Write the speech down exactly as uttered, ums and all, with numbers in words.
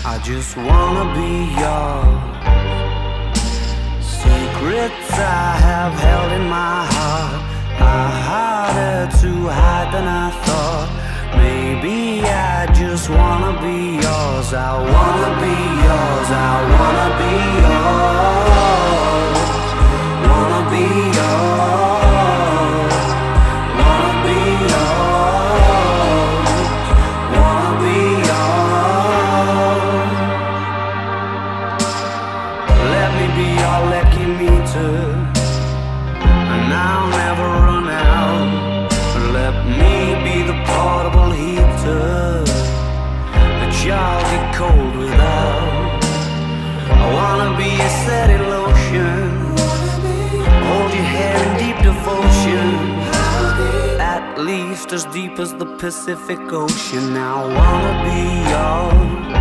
I just wanna be yours. Secrets I have held in my heart are harder to hide than I thought. Maybe I just wanna be yours. I wanna be yours. I wanna be yours. Wanna be yours. Wanna be yours. Wanna be yours. Let me be your lucky meter, and I'll never run out. Let me be the portable heater that y'all get cold without. I wanna be a steady lotion, hold your hair in deep devotion, at least as deep as the Pacific Ocean. I wanna be yours.